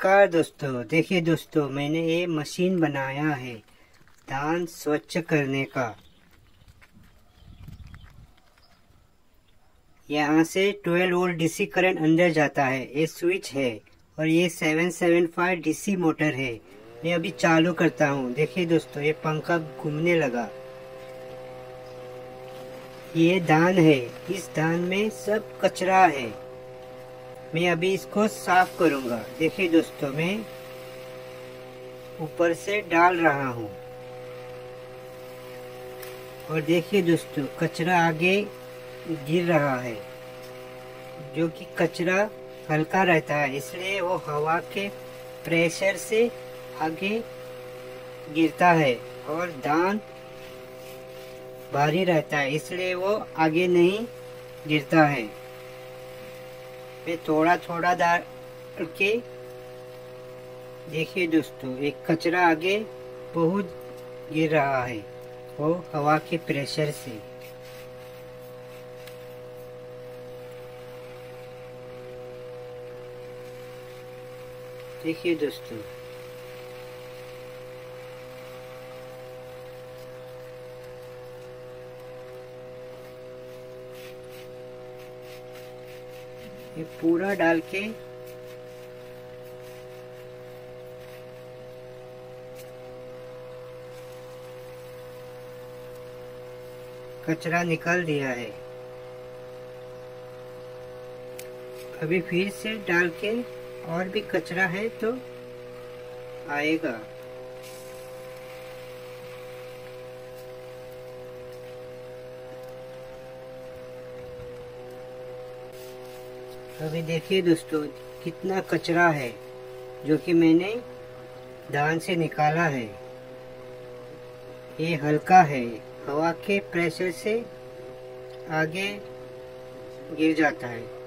नमस्कार दोस्तों, देखिए दोस्तों, मैंने ये मशीन बनाया है धान स्वच्छ करने का। यहाँ से 12 वोल्ट डीसी करंट अंदर जाता है। ये स्विच है और ये 775 डीसी मोटर है। मैं अभी चालू करता हूँ। देखिए दोस्तों, ये पंखा घूमने लगा। ये धान है, इस धान में सब कचरा है। मैं अभी इसको साफ करूंगा। देखिए दोस्तों, मैं ऊपर से डाल रहा हूँ और देखिए दोस्तों, कचरा आगे गिर रहा है। जो कि कचरा हल्का रहता है, इसलिए वो हवा के प्रेशर से आगे गिरता है, और धान भारी रहता है, इसलिए वो आगे नहीं गिरता है। मैं थोड़ा थोड़ा डाल के देखिए दोस्तों, एक कचरा आगे बहुत गिर रहा है, वो हवा के प्रेशर से। देखिए दोस्तों, ये पूरा डाल के कचरा निकाल दिया है। अभी फिर से डाल के, और भी कचरा है तो आएगा। अभी देखिए दोस्तों, कितना कचरा है जो कि मैंने धान से निकाला है। ये हल्का है, हवा के प्रेशर से आगे गिर जाता है।